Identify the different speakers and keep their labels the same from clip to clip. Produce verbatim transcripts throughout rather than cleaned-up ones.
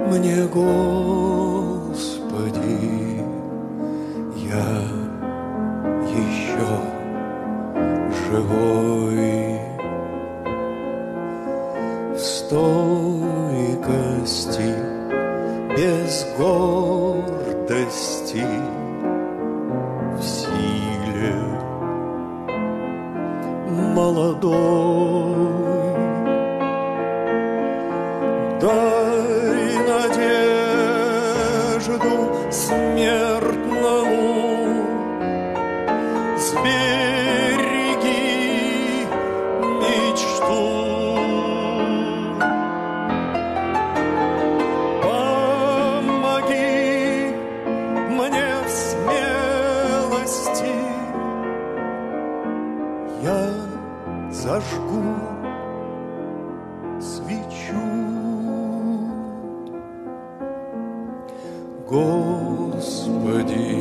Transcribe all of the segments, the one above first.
Speaker 1: мне, Господи, я еще живой. В стойкости, без гордости, в силе молодой. Дай надежду смертному, сбереги мечту. Помоги мне в смелости, я зажгу свечу. Господи,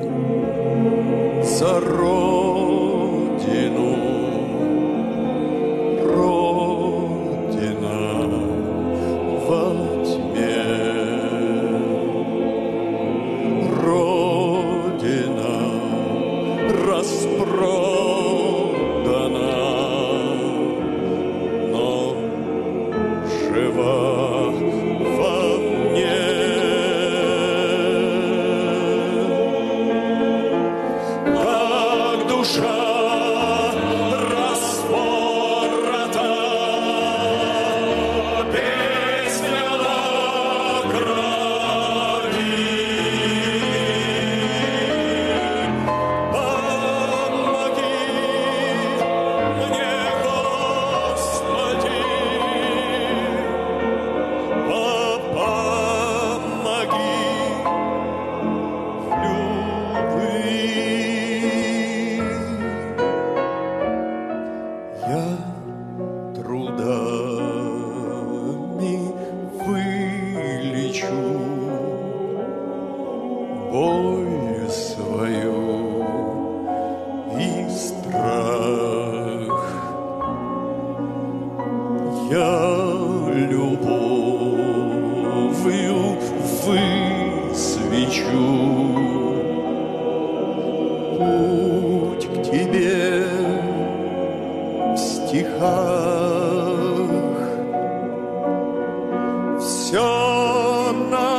Speaker 1: за Родину, Родина во тьме, Родина распродана, но жива во мне. Душа распорота, песня на крови. Помоги мне, Господи, помоги в любви. Я трудами вылечу боль свою и страх. Я любовью высвечу путь к тебе в стихах. Все на